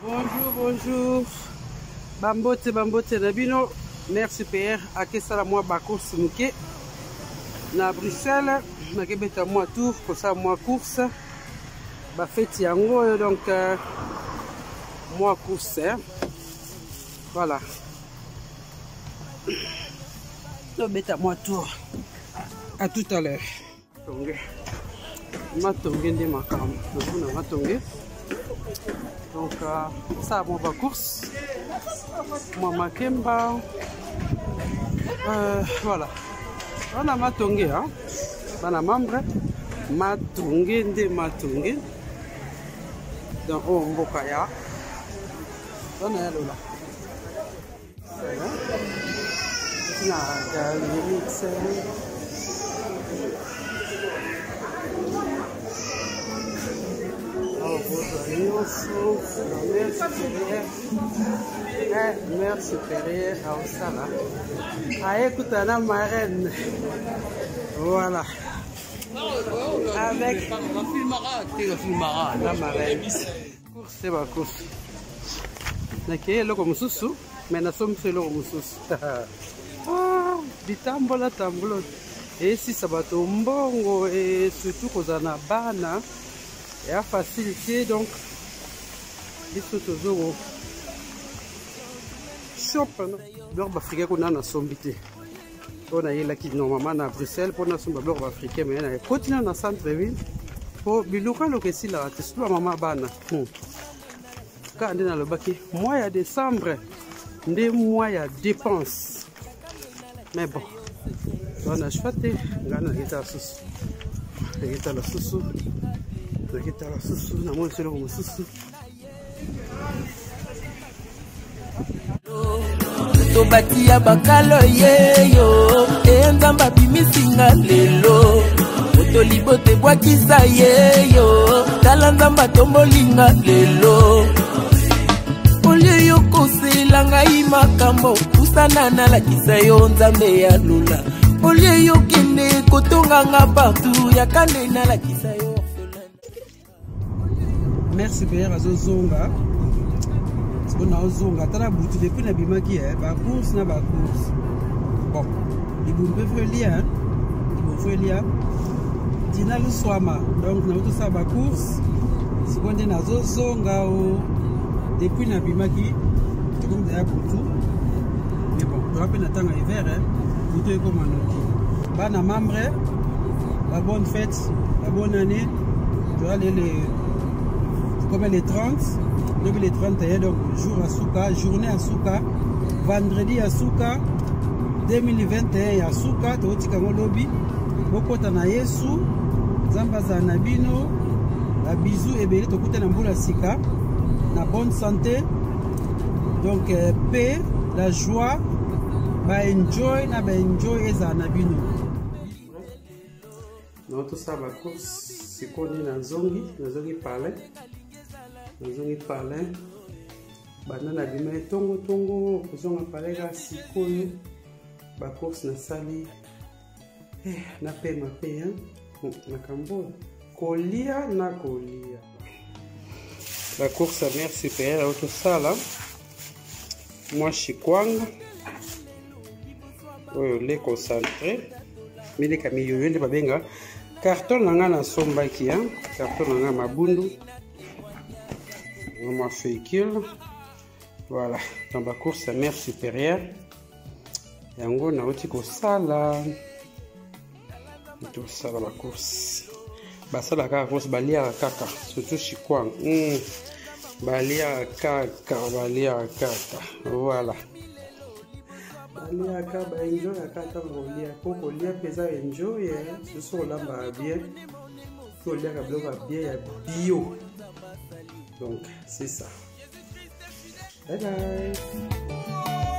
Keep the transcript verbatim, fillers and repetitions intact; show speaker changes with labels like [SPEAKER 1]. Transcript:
[SPEAKER 1] Bonjour, bonjour. Bambote, bambote, nabino. Merci Père. Akesala moi bakourse muke. Na Bruxelles, na kebeta moi tour pour ça moi course. Ba fête yango donc euh, moi course. Hein. Voilà. No beta moi tour. À tout à l'heure. Donc ma tongue ndi makam. Donc ma tongue. Donc euh, ça mon va course. Moi makemba. Euh, voilà. On a ma tongue hein. Bana membre matunge nde matunge donc oh mboka ya bana ya lola voilà na gali mixer oh bonjour mère supérieure au sala a écouter la marraine voilà. Avec la filmara, la filmara, la marraine. Course, c'est ma course. Ok, là comme soussou, mais nous sommes fait là comme soussou. Ah, du tambola tambolo. Et si ça va tomber, et surtout qu'on a na bana, et à facilité donc. Ils sont toujours shop, non? Beurre africain qu'on a na sombité. On a eu qui normalement à Bruxelles pour nous sommes beurre africain mais on a continué dans centre-ville pour bilouka le que si la test la maman bana quand on est dans le bac mois de décembre des mois de dépenses mais bon on a choisi on a guitare sous la guitare la sous la guitare la sous na moi c'est le comme sous
[SPEAKER 2] Tobati ya bakalo yeyo enzamba bimisinga lelo otolibote bwakisa yeyo tala nzamba tombolinga lelo olie yo kosela ngai makambo kusana nalakisa yo nzambe ya lula olie yo kende kotonganga partout yakande nalakisa yo.
[SPEAKER 1] Merci Père azozonga. On a zonga tala bouti depuis na bimaki eh ba course na ba course bon il vous peut lire il vous lire dina lu swama donc na tout ça ba course si on dit na zonga o depuis na bimaki tout comme d'ailleurs pour tout mais bon on rappelle na tanga hiver hein tout est comme un bana membre la bonne fête la bonne année tu vois les les comme les trente depuis les trente et un donc jour à Souka, journée à Souka, vendredi à Souka, deux mille vingt et un à Souka, Totika Molobi, Bokota na Yesu, Zambaza Nabino, la bisou et belé Tokuta Namboula Sika, la bonne santé, donc euh, paix, la joie, ba enjoy, na ba enjoy et za Nabino. Donc tout ça va course, c'est qu'on est dans Zongi, dans Zongi Palais. Nous avons parlé banana bimé tongo tongo nous avons parlé la sikoyo ba course na sali eh na pe ma pe hein na kambo kolia na kolia la course à mère supérieure auto sala moi chikwanga oyo le concentré mais les camions yende ba benga carton nanga na somba ki hein carton nanga mabundu on véhicule voilà dans la course à mère supérieure yango na oti ko sala tout ça la course ba sala ka course balia kaka surtout chikwang mm. balia kaka balia kaka voilà balia kaka ba enjoy kaka balia poko lia pesa enjoy ce sont là ba bien to lia ka bloka bien ya bio. Donc, c'est ça. Bye bye.